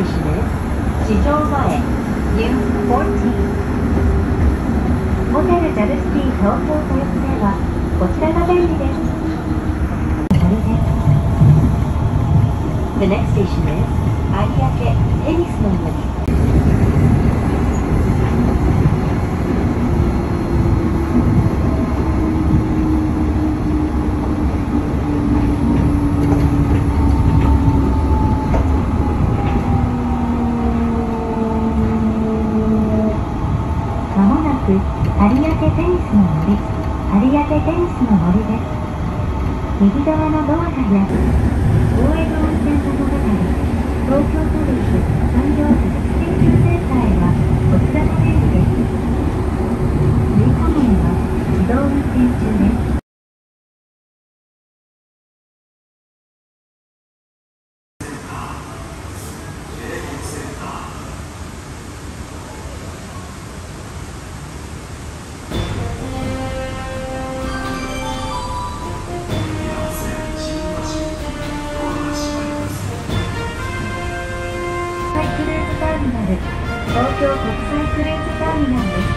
station is 四条前 U14。ホテルジャルシティ東京豊洲ではこちらが便利です。The next station is 有明テニスの森。まもなく有明テニスの森、有明テニスの森です。右側のドアが開く。大江戸温泉物語、東京都立産業技術研究センターへはこちらの便利です。ゆいこめんは自動運転中です。クルーズターミナル、東京国際クルーズターミナルです。